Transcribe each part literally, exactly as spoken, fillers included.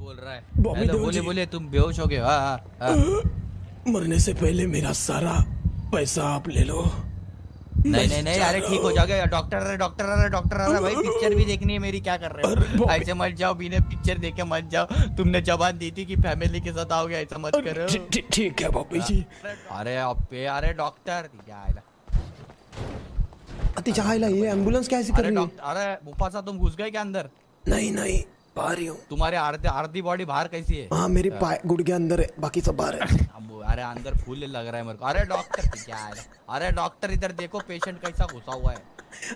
बोल रहा है। बोले बोले तुम बेहोश हो गए। हाँ मरने से पहले मेरा सारा पैसा आप ले लो। नहीं नहीं नहीं, अरे ठीक हो जाओगे। डॉक्टर अरे डॉक्टर अरे डॉक्टर अरे भाई पिक्चर भी देखनी है मेरी, क्या कर रहे हो? ऐसे मत जाओ, बिना पिक्चर देखे मत जाओ। तुमने जबान दी थी कि फैमिली के साथ आओगे, ऐसा मत करो। ठीक है बॉबी जी। अरे अबे अरे डॉक्टर अति चाहेला ये एम्बुलेंस कैसे कर रही है? अरे मुफासा तुम घुस गए क्या अंदर? नहीं नहीं बाहर ही हूँ। तुम्हारे आर्धी आर्धी बॉडी बाहर कैसी है? हाँ मेरी गुड़के अंदर है, बाकी सब बाहर है। अरे अंदर फूल लग रहा है मेरे को। अरे डॉक्टर क्या है? अरे डॉक्टर इधर देखो पेशेंट कैसा घुसा हुआ है।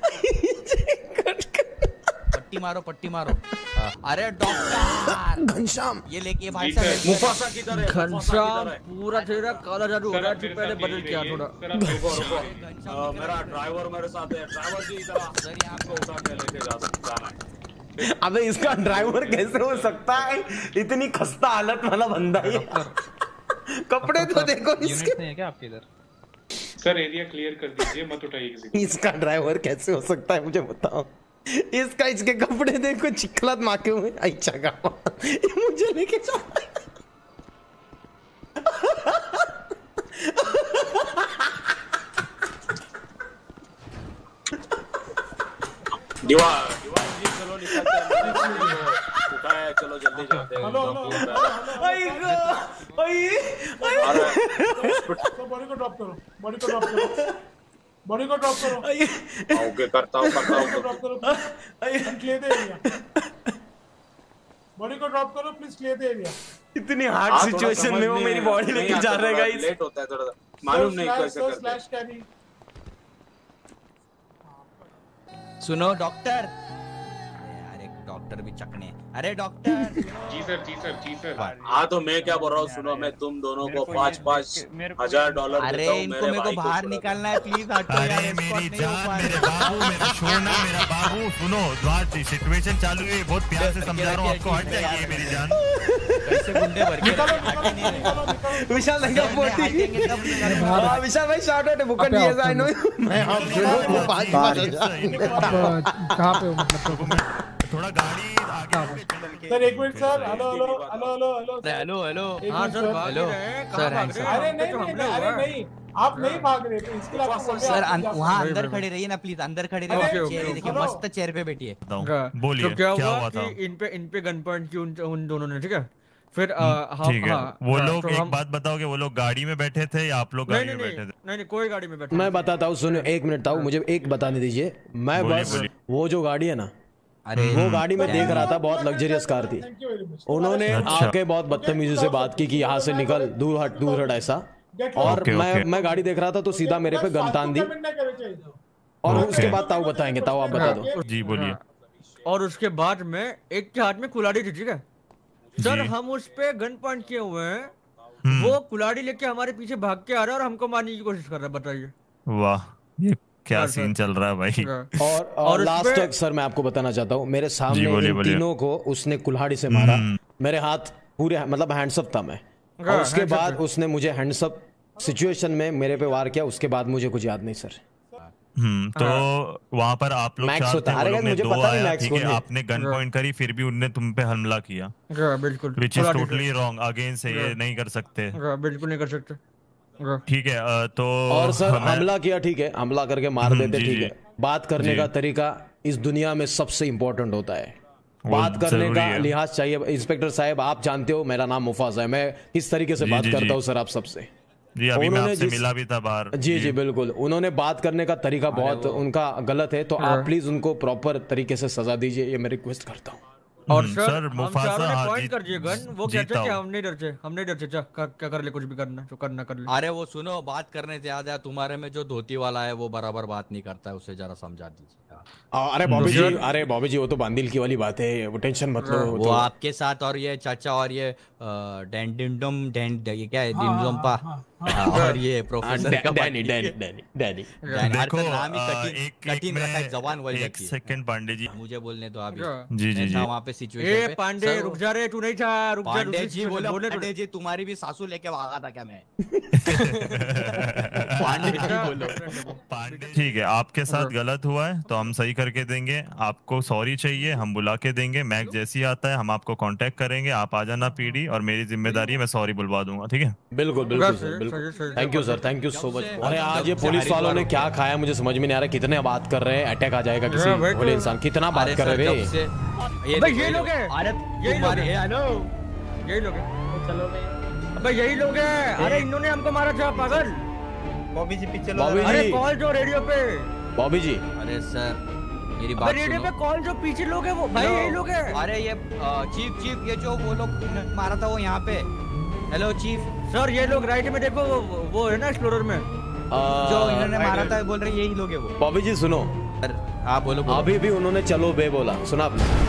पट्टी मारो पट्टी मारो। अरे डॉक्टर घनश्याम ये लेके भाई साहब मुफासा किधर है? घनश्याम पूरा चेहरा काला जादू हो रहा है, पहले बदल किया थोड़ा। रुको रुको मेरा ड्राइवर मेरे साथ है। ड्राइवर जी इधर सर आपको उठा के लेके जा सकता है। अबे इसका ड्राइवर कैसे हो सकता है? इतनी खस्ता हालत वाला बंदा है। कपड़े तो देखो इसके। नहीं है क्या आपके इधर? सर एरिया क्लियर कर दीजिए, मत उठाइए किसी को। इसका ड्राइवर कैसे हो सकता है मुझे बताओ। इसका इसके कपड़े देखो चिखलात माके हुए। अच्छा का मुझे लेके जाओ। दीवार दीवार जी चलो निकलते हैं। उठाया चलो जल्दी जाते हैं। हेलो अरे बॉडी को ड्रॉप करो, बॉडी को ड्रॉप करो, बॉडी को ड्रॉप करो। ओके करता हूँ करता हूँ ड्रॉप करो please, clear the area. Body को ड्रॉप करो प्लीज, क्लियर द एरिया। इतनी हार्ड सिचुएशन में वो मेरी बॉडी लेके जा रहा है गाइस। लेट होता है थोड़ा, मालूम नहीं कैसे करते। स्लैश कैरी सुनो डॉक्टर। अरे डॉक्टर भी चकने। अरे doctor ji sir ji sir ji sir. हाँ तो मैं क्या बोल रहा हूँ सुनो, मैं तुम दोनों को पाँच पाँच हजार डॉलर अरे इनको मेरे को बाहर निकालना है प्लीज। अरे मेरी जान मेरे बाबू मेरा सोना मेरा बाबू सुनो, बात सिचुएशन चालू है, बहुत प्यार से समझा रहा हूँ आपको, हट जाइए मेरी जान। कैसे गुंडे भर के विशाल भैया बोटी विशाल भाई शाउट आउट बुकन दिए आई नो मैं आप लोगों पाँच पाँच हजार कहाँ पे हो मतलब? थोड़ा गाड़ी आगे। सर एक minute sir. Hello hello hello hello hello hello hello हाँ सर भाग हेलो रहे हैं, सर कहाँ भाग रहे हैं? अरे नहीं नहीं अरे नहीं आप नहीं भाग रहे थे इसके लिए सर वहाँ अंदर खड़े रहिए ना प्लीज, अंदर खड़े रहिए। चेहरे देखिए मस्त चेहरे पे बैठिए। बोलिए तो क्या क्या हुआ हुआ था? कि इन पे इन पे गन पॉइंट की उन उन दोनों ने, ठीक है? फिर ठीक है वो लोग एक बात बताओगे, वो लोग गाड़ी में बैठे थे या आप लोग गाड़ी में बैठे थे? नहीं नहीं कोई गाड़ी में बैठे। मैं बताता हूँ सुनो, एक मिनट था मुझे एक बताने दीजिए। मैं बस वो जो गाड़ी है ना, अरे वो गाड़ी में देख रहा था, बहुत लग्जरियस कार थी। उन्होंने आके बहुत बदतमीजी से बात की कि यहाँ से निकल, दूर हट दूर हट ऐसा। और okay, मैं okay. मैं गाड़ी देख रहा था तो सीधा मेरे पे गन तान दी। और okay. उसके बाद ताऊ बताएंगे, ताऊ आप बता दो। जी बोलिए। और उसके बाद में एक के हाथ में कुल्हाड़ी थी, ठीक है सर? हम उस पे गन पॉइंट किए हुए हैं, वो कुल्हाड़ी लेके हमारे पीछे भाग के आ रहा है और हमको मारने की कोशिश कर रहा है। बताइए वाह ये क्या सीन चल रहा है भाई। और, और, और लास्ट तक सर मैं आपको बताना चाहता हूँ, मेरे सामने बोलिए, इन बोलिए। तीनों को उसने कुल्हाड़ी से मारा। मेरे हाथ पूरे मतलब हैंड्सअप था मैं, और उसके बाद उसने मुझे हैंड्सअप सिचुएशन में मेरे पे वार किया। उसके बाद मुझे कुछ याद नहीं सर। हम्म तो वहाँ पर आप लोग चार थे, वो लोग ने दो आया, ठीक है? आपने गन पॉइंट करी फिर भी उनने तुम पे हमला किया, बिल्कुल, which is totally wrong. Against ये नहीं कर सकते, बिल्कुल नहीं कर सकते, ठीक है? तो और सर हमला किया, ठीक है, हमला करके मार देते, ठीक है। बात करने का तरीका इस दुनिया में सबसे इम्पोर्टेंट होता है। बात करने का लिहाज चाहिए। इंस्पेक्टर साहब आप जानते हो मेरा नाम मुफासा है, मैं किस तरीके से बात करता हूँ सर आप सबसे। जी अभी मैं आपसे मिला भी था बाहर। जी जी बिल्कुल, उन्होंने बात करने का तरीका बहुत उनका गलत है, तो आप प्लीज उनको प्रॉपर तरीके से सजा दीजिए, ये मैं रिक्वेस्ट करता हूँ। और सर, सर मुफासा ने पॉइंट कर दिए गन, वो कहते हैं कि हम नहीं डरते, हम नहीं डरते, क्या कर ले, कुछ भी करना जो करना कर ले। अरे वो सुनो, बात करने से याद है, तुम्हारे में जो धोती वाला है वो बराबर बात नहीं करता है, उसे जरा समझा दीजिए। अरे बॉबी जी, अरे बॉबी जी वो तो बांदिल की वाली बात है, वो टेंशन मत लो। वो आपके साथ और ये चाचा और ये डेंडिंडम डेंड ये क्या है डिंडोम्पा और ये प्रोफेसर का डैनी डैनी डैनी डैनी देखो एक कठिन रखा है जवान वही एक सेकंड पांडे जी मुझे बोलने तो आप जी जी जी वहाँ पे सिचुएशन ए पांडे रुक जा रे, तू नहीं था, रुक जा। पांडे जी बोले, पांडे जी तुम्हारी भी सासू लेके भागा था क्या मैं? पांडे जी बोलो। पांडे ठीक है, आपके साथ गलत हुआ है तो हम सही करके देंगे। आपको सॉरी चाहिए, हम बुला के देंगे। मैक जैसी आता है हम आपको कांटेक्ट करेंगे, आप आ जाना पीडी, और मेरी जिम्मेदारी है मैं सॉरी बुलवा दूंगा, ठीक है? बिल्कुल बिल्कुल सर, बिल्कुल। Thank you sir, thank you so much. अरे आज ये पुलिस वालों ने क्या खाया मुझे समझ में नहीं आ रहा। कितने बात कर रहे हैं, अटैक आ जाएगा किसी भोले इंसान, कितना बात कर रहे हैं। अबे ये लोग हैं, अरे यही लोग हैं, हेलो यही लोग हैं, चलो अबे यही लोग हैं। अरे इन्होंने हमको मारा था पागल। बॉबी जी पीछे लो। अरे कॉल जो रेडियो पे, बॉबी जी। अरे सर मेरी बात सुनो। रेडियो पे कॉल जो पीछे लोग हैं वो भाई यही लोग हैं। अरे ये चीफ चीफ ये जो वो लोग मारा था वो यहाँ पे। हेलो चीफ सर, ये लोग राइट में देखो, वो, वो है ना एक्सप्लोरर में जो इन्होंने मारा था, बोल रहे यही लोग हैं वो। बॉबी जी सुनो, आप बोलो, बोलो। अभी भी उन्होंने चलो बे बोला, सुना आपने?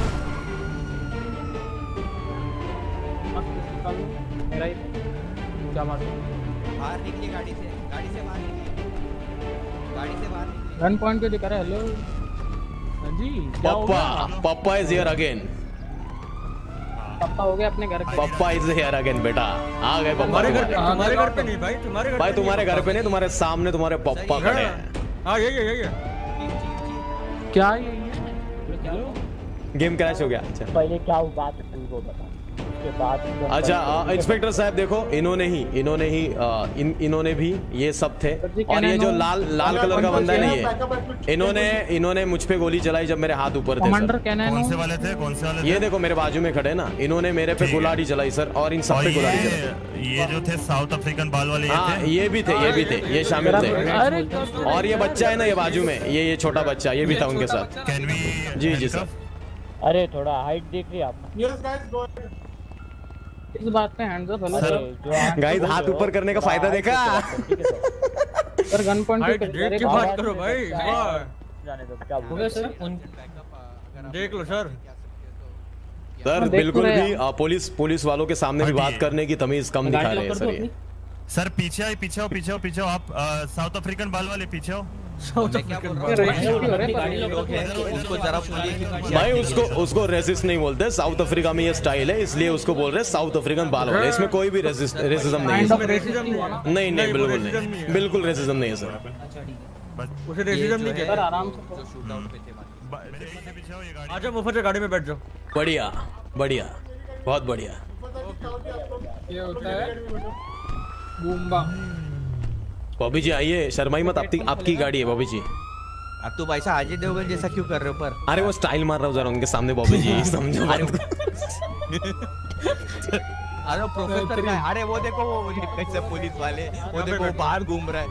क्या बात है? बाहर निकलिए गाड़ी से, गाड़ी से बाहर निकलिए, गाड़ी से बाहर निकलिए। गन पॉइंट पे दिखा रहा है। हेलो हाँ जी, क्या हो पप्पा, गया? Papa is here again. पप्पा हो गया अपने घर पे। पप्पा इज हियर अगेन बेटा, आ गए पप्पा। तुम्हारे घर पे, तुम्हारे घर पे नहीं भाई, तुम्हारे घर भाई तुम्हारे घर पे नहीं, तुम्हारे सामने तुम्हारे पप्पा खड़े हैं। हाँ यही है, यही है। क्या ये क्या गेम क्रैश हो गया। अच्छा पहले क्या बात है वो बता, उसके बाद अच्छा इंस्पेक्टर साहब देखो, इन्होंने ही इन्होंने ही आ, इन इन्होंने भी ये सब थे। और ये जो लाल लाल कलर का बंदा नहीं है, इन्होंने इन्होंने मुझ पे गोली चलाई जब मेरे हाथ ऊपर थे। कमांडर कौन से वाले थे, कौन से वाले थे? ये देखो मेरे बाजू में खड़े ना, इन्होंने मेरे पे गुलाड़ी चलाई सर, और इन सब पे गुलाड़ी चलाई। ये जो थे साउथ अफ्रीकन बाल वाले, हाँ ये भी थे, ये भी थे, ये शामिल थे। और ये बच्चा है ना ये बाजू में, ये ये छोटा बच्चा, ये भी था उनके साथ। कैन वी जी जी सर। अरे थोड़ा हाइट देख रही आप? यस गाइस गो इस बात पे हैंड्स अप। हेलो गाइस हाथ ऊपर करने का फायदा देखा? सर गन पॉइंट पे देख के बात करो भाई। जाने दो, क्या हो गया सर? देख लो सर। सर बिल्कुल भी आ, पुलिस पुलिस वालों के सामने भी बात करने की तमीज कम दिखा रहे हैं सर ये। सर पीछे आओ, पीछे आओ, पीछे आओ, पीछे आओ। आप साउथ अफ्रीकन बाल वाले पीछे आओ। साउथ अफ्रीकन उसको जरा बोलिए कि भाई उसको उसको रेसिस्ट नहीं बोलते, साउथ अफ्रीका में ये स्टाइल है इसलिए उसको बोल रहे हैं साउथ अफ्रीकन बाल वाले। इसमें कोई भी रेसिस्ट रेसिज्म नहीं है। नहीं नहीं बिल्कुल नहीं, बिल्कुल रेसिज्म नहीं है सर। उसे रेसिज्म नहीं कहते। आराम से आजा मुफत गाड़ी में बैठ जाओ। बढ़िया बढ़िया, बहुत बढ़िया। ये होता है बूम्बा। बॉबी जी आइए, शर्माई मत, आपकी आपकी गाड़ी है बॉबी जी। अब तो भाई साहब अजय देवगन जैसा क्यों कर रहे हो? पर अरे वो स्टाइल मार रहा हूँ जरा उनके सामने बॉबी जी, समझो। अरे प्रोफेसर का, अरे वो देखो वो कैसे पुलिस वाले, वो देखो वो बाहर घूम रहा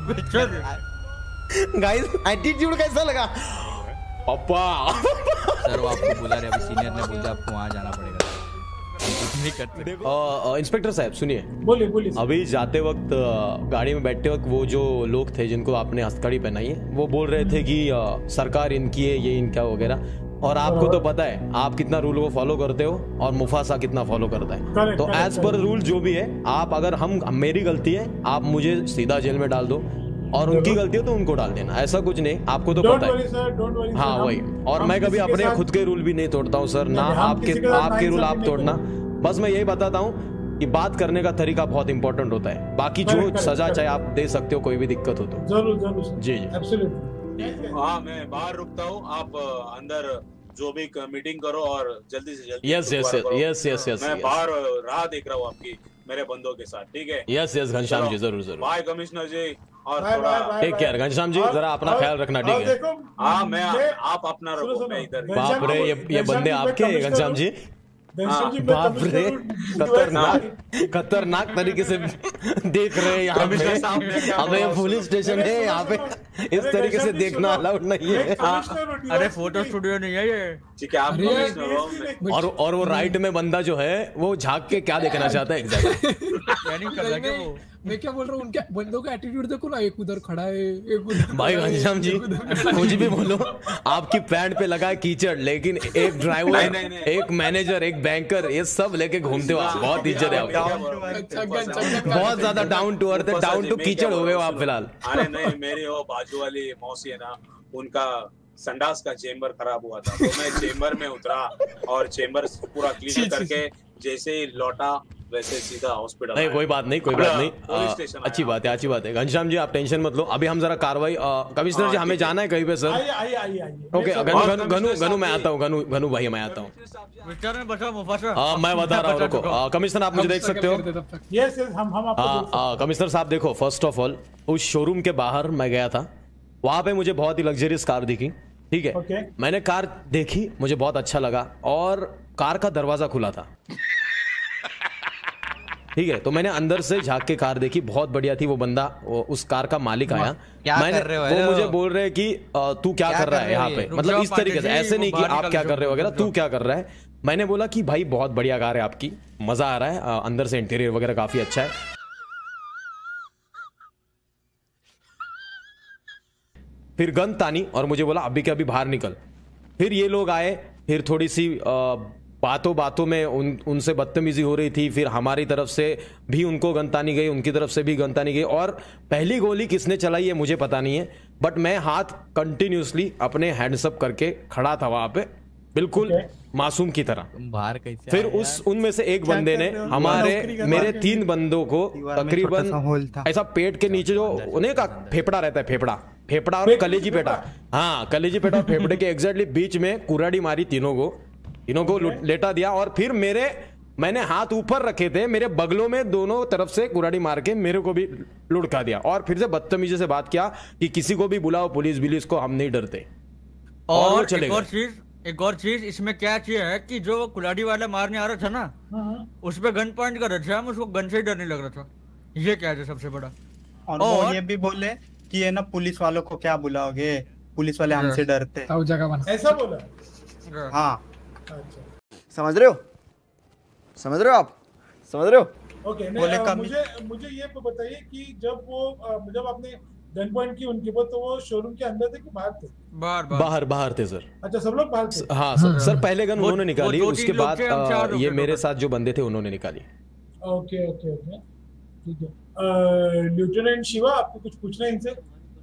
है। गाइस एटीट्यूड कैसा लगा पापा? सर वो आपको बुला रहे, अभी सीनियर ने बोला आपको वहाँ जाना पड़ेगा। नहीं करते। आ, इंस्पेक्टर साहब सुनिए, बोलिए बोलिए। अभी जाते वक्त गाड़ी में बैठते वक्त वो जो लोग थे जिनको आपने हथकड़ी पहनाई है, वो बोल रहे थे कि आ, सरकार इनकी है, ये इनका वगैरह। और आपको तो पता है आप कितना रूल को फॉलो करते हो और मुफासा कितना फॉलो करता है। तो एज पर रूल जो भी है, आप अगर हम मेरी गलती है आप मुझे सीधा जेल में डाल दो, और उनकी गलती है तो उनको डाल देना, ऐसा कुछ नहीं, आपको तो पता है। हाँ वही, और मैं कभी अपने खुद के रूल भी नहीं तोड़ता हूँ सर, ना आपके आपके रूल आप तोड़ना। बस मैं यही बताता हूँ कि बात करने का तरीका बहुत इंपॉर्टेंट होता है, बाकी जो सजा चाहे आप दे सकते हो, कोई भी दिक्कत हो तो। जरूर जरूर जी जी। हाँ मैं बाहर रुकता हूँ, आप अंदर जो भी मीटिंग करो और जल्दी से जल्दी। Yes yes yes yes yes मैं बाहर राह देख रहा हूँ आपकी मेरे बंदों के साथ, ठीक है? यस यस घनश्याम जी, जरूर जरूर। बाय कमिश्नर जी, और बाय, थोड़ा bye, bye, take care Ghanshyam ji, जरा अपना ख्याल रखना, ठीक है? हाँ मैं आप अपना रखो, मैं इधर। बाप रे, ये ये बंदे आपके घनश्याम जी, बाप रे, खतरनाक खतरनाक तरीके से देख रहे हैं यहाँ पे। अबे पुलिस स्टेशन है यहाँ पे, इस तरीके से देखना अलाउड नहीं है। अरे फोटो स्टूडियो नहीं है ये। ठीक है, आप कमिश्नर हो। और और वो राइट में बंदा जो है वो झांक के क्या देखना चाहता है एग्जैक्टली? प्लानिंग कर रहा है क्या वो? मैं क्या बोल रहा हूँ, उनके बंदों का एटीट्यूड देखो ना, एक उधर खड़ा है, एक उधर। भाई घनश्याम जी कुछ भी बोलो, आपकी पैंट पे लगा है कीचड़, लेकिन एक ड्राइवर, एक मैनेजर, एक बैंकर, ये सब लेके घूमते हो आप, बहुत इज्जत है आपकी, बहुत ज्यादा down to earth, down to कीचड़ हो गए हो आप फिलहाल। अरे नहीं, मेरी वो बाजू वाली मौसी है ना, उनका संडास का चेम्बर खराब हुआ था, तो मैं चेम्बर में उतरा और चेम्बर पूरा क्लीन करके जैसे ही लौटा वैसे सीधा हॉस्पिटल नहीं कोई बात नहीं कोई बात नहीं पुलिस आ, स्टेशन अच्छी बात है अच्छी बात है। घनश्याम जी आप टेंशन मत लो, अभी हम जरा कार्रवाई कमिश्नर जी हमें जाना है कहीं पे सर। आइए आइए आइए आइए ओके गनु गनु गनु गनु मैं आता हूँ, गनु गनु भाई मैं आता हूँ। मिस्टर में बचा मुफासा। हाँ मैं बता रहा हूँ, रुको कमिश्नर आप मुझे देख सकते हो। यस यस हम हम आपको देख सकते हैं। हाँ कमिश्नर साहब देखो, फर्स्ट ऑफ ऑल उस शोरूम के बाहर मैं गया था, वहां पे मुझे बहुत ही लग्जरियस कार दिखी, ठीक है Okay. मैंने कार देखी, मुझे बहुत अच्छा लगा और कार का दरवाजा खुला था, ठीक है तो मैंने अंदर से झांक के कार देखी, बहुत बढ़िया थी। वो बंदा वो, उस कार का मालिक आया, क्या मैंने कर रहे हो, वो हेलो? मुझे बोल रहे हैं कि अ, तू क्या, क्या कर रहा है यहाँ कर पे, रहे हो? मतलब रुक इस जाओ तरीके से, पांडे जी, ऐसे नहीं वो कि बाहर आप निकाल क्या के कर रहे हो रुक वगैरह, जाओ। तू क्या कर रहा है। मैंने बोला कि भाई बहुत बढ़िया कार है आपकी, मजा आ रहा है, अ, अंदर से इंटीरियर वगैरह काफी अच्छा है। फिर गन तानी और मुझे बोला अभी के अभी बाहर निकल। फिर ये लोग आए, फिर थोड़ी सी आ, बातों बातों में उन उनसे बदतमीजी हो रही थी, फिर हमारी तरफ से भी उनको गन तानी गई, उनकी तरफ से भी गन तानी गई। और पहली गोली किसने चलाई है मुझे पता नहीं है, बट मैं हाथ कंटिन्यूसली अपने हैंड्स अप करके खड़ा था वहां पे, बिल्कुल मासूम की तरह। बाहर कैसे फिर उस उनमें से एक बंदे ने हमारे मेरे तीन बंदों को तकरीबन ऐसा पेट के नीचे जो उन्हें का फेफड़ा रहता है, फेफड़ा फेफड़ा और कलेजी पेटा, हाँ कलेजी पेटा और फेफड़े के एग्जैक्टली बीच में कुराड़ी मारी, तीनों को तीनों को लेटा दिया। और फिर मेरे मैंने हाथ ऊपर रखे थे, मेरे बगलों में दोनों तरफ से कुराड़ी मार के मेरे को भी लुढ़का दिया और फिर से बदतमीजी से बात किया कि किसी को भी बुलाओ, पुलिस बिलिस को, हम नहीं डरते। और वो और चले एक और गए। चीज एक और चीज इसमें क्या चीज है कि जो वो कुलाड़ी वाला मारने आ रहा था ना, उस पे गन पॉइंट कर रहा था, हम उसको गन से ही डर नहीं लग रहा था। ये क्या है सबसे बड़ा। और वो और- ये भी बोले कि ये ना पुलिस वालों को क्या बुलाओगे, पुलिस वाले हमसे डरते हैं। ताऊ जगह बना। ऐसा बोला। हाँ अच्छा समझ रहे हो, समझ रहे हो आप, समझ रहे हो। ओके बोले नहीं, अ, कम- मुझे मुझे ये बताइए कि जब वो अ, जब आपने गन पॉइंट की उनके ऊपर, तो वो शोरूम के अंदर थे कि बाहर थे? बाहर बाहर बाहर बाहर थे सर। अच्छा सब लोग बाहर थे। हाँ सर, सर पहले गन वो- उन्होंने निकाली, वो दो उसके तीन लोग बाद थे, हम चार अ, लोग ये थे मेरे टोटल। साथ जो बंदे थे उन्होंने निकाली। ओके ओके ओके ठीक है। लेफ्टिनेंट शिवा, आपको कुछ पूछना है इनसे?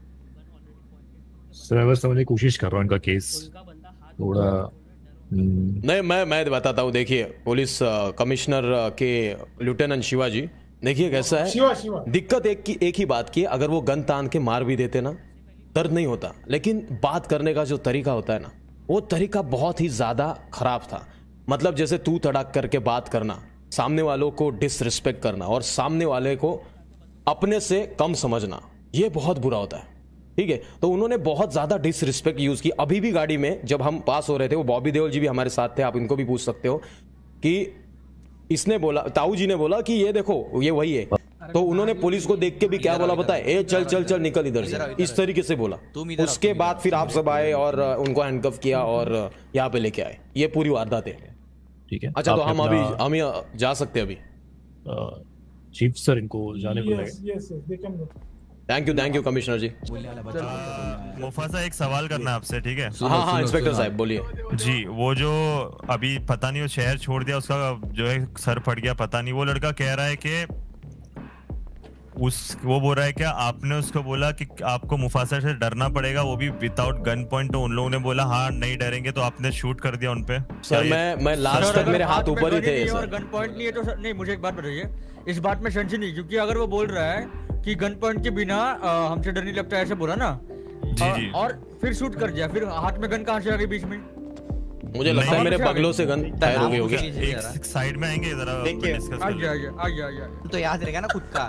सर मैं बस समझने की कोशिश कर रहा हूँ इनका केस थोड़ा। हम्म, नहीं मैं मैं बताता हूँ, देखिए पुलिस अ, कमिश्नर अ, के लेफ्टिनेंट शिवाजी, देखिए कैसा है, शिवा शिवा दिक्कत एक की एक ही बात की है, अगर वो गन तान के मार भी देते ना दर्द नहीं होता, लेकिन बात करने का जो तरीका होता है ना, वो तरीका बहुत ही ज्यादा खराब था। मतलब जैसे तू तड़ाक करके बात करना, सामने वालों को डिसरिस्पेक्ट करना और सामने वाले को अपने से कम समझना, ये बहुत बुरा होता है, ठीक है। तो उन्होंने बहुत ज्यादा डिसरिस्पेक्ट यूज की। अभी भी गाड़ी में जब हम पास हो रहे थे, वो बॉबी देओल जी भी हमारे साथ थे, आप इनको भी पूछ सकते हो कि इसने बोला, ताऊ जी ने बोला कि ये देखो ये वही है, तो उन्होंने पुलिस को देख के भी क्या बोला पता है, ए चल चल चल निकल इधर से, इस तरीके से बोला। उसके बाद फिर आप सब आए और उनको हैंडकफ किया और यहाँ पे लेके आए, ये पूरी वारदात है। ठीक है। अच्छा तो आपने हम अभी अपना, हम यहाँ जा सकते हैं अभी। अ, चीफ सर इनको जाने को yes yes yes they can go. Thank you thank you commissioner ji. Mufasa एक सवाल करना है आपसे, ठीक है? हाँ हाँ इंस्पेक्टर साहब बोलिए। जी वो जो अभी पता नहीं वो शहर छोड़ दिया, उसका जो है सर फट गया, पता नहीं, वो लड़का कह रहा है कि उस वो बोल रहा है क्या आपने उसको बोला कि आपको मुफासा से डरना पड़ेगा, वो भी विदाउट गन पॉइंट, तो उन लोगों ने बोला हाँ नहीं डरेंगे, तो आपने शूट कर दिया उनपे? सर मैं मैं लास्ट तक मेरे हाथ ऊपर ही थे और सर। गन पॉइंट नहीं है तो सर, नहीं मुझे एक बात बताइए, इस बात में संशय नहीं, क्योंकि अगर वो बोल रहा है कि गन पॉइंट के बिना अ, हमसे डर नहीं लगता, ऐसे बोला ना, जी अ, जी। और फिर शूट कर दिया, फिर हाथ में गन कहाँ से आ गई बीच में? मुझे लगता है मेरे बगलों से गन फायर हो गई होगी। एक साइड में आएंगे जरा देखिए, डिस्कस कर आइए लें। आइए आइए आइए तो याद रहेगा ना खुद का।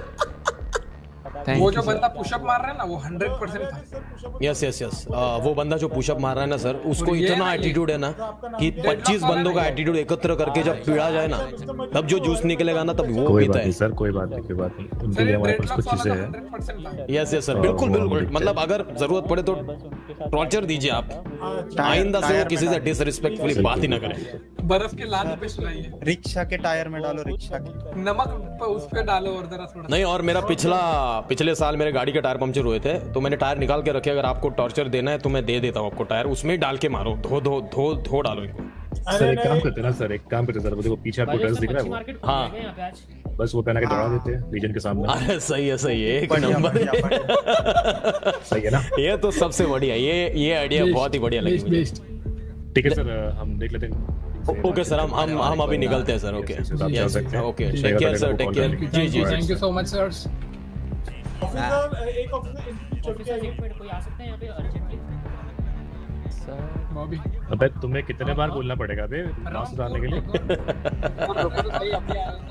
वो जो बंदा पुशअप मार रहा है ना, वो हंड्रेड परसेंट था। यस यस यस वो बंदा जो पुशअप मार रहा है ना सर, उसको इतना एटीट्यूड है ना कि पच्चीस बंदों का एटीट्यूड एकत्र करके जब पीड़ा जाए ना, तब जो जूस निकलेगा ना, तब वो कोई पीता बात है। नहीं सर, कोई बात नहीं, कोई बात नहीं, उनके लिए हमारे पास कुछ चीजें हैं। यस यस सर, हाँ, बिल्कुल वो हम बिल्कुल, देखते मतलब अगर जरूरत पड़े तो टॉर्चर दीजिए आप, आइंदा से वो किसी से डिसरिस्पेक्टफुली बात ही ना करें। बर्फ के लाने पे सुनाइए, रिक्शा के टायर में डालो, रिक्शा के नमक उस पे डालो और जरा थोड़ा। नहीं, और मेरा पिछला पिछले साल मेरे गाड़ी के टायर पंचर हुए थे, तो मैंने टायर निकाल के रखे, अगर आपको टॉर्चर देना है तो मैं दे देता हूँ आपको टायर, उसमें ही डाल के मारो, धो धो धो धो डालो इनको। सर एक काम करते हैं ना सर, एक काम करते हैं सर, वो देखो पीछे आपको ड्रेस दिख रहा है वो, हाँ बस वो पहना के दौड़ा देते हैं रीजन के सामने। अरे सही है सही है, एक बढ़िया, नंबर बढ़िया, बढ़िया। सही है ना? ये तो सबसे बढ़िया, ये ये आइडिया बहुत ही बढ़िया लगी मुझे। ठीक है सर, हम देख लेते हैं ओके सर, हम हम हम अभी निकलते हैं sir. Okay yes okay, take care sir, take care. जी जी thank you so much sir. Officer एक ऑफिसर इंटरव्यू चल के आइए। कोई आ सकते हैं यहाँ पे अर्जेंटली? बॉबी अबे तुम्हें कितने बार बोलना पड़ेगा बे मास्क डालने के लिए?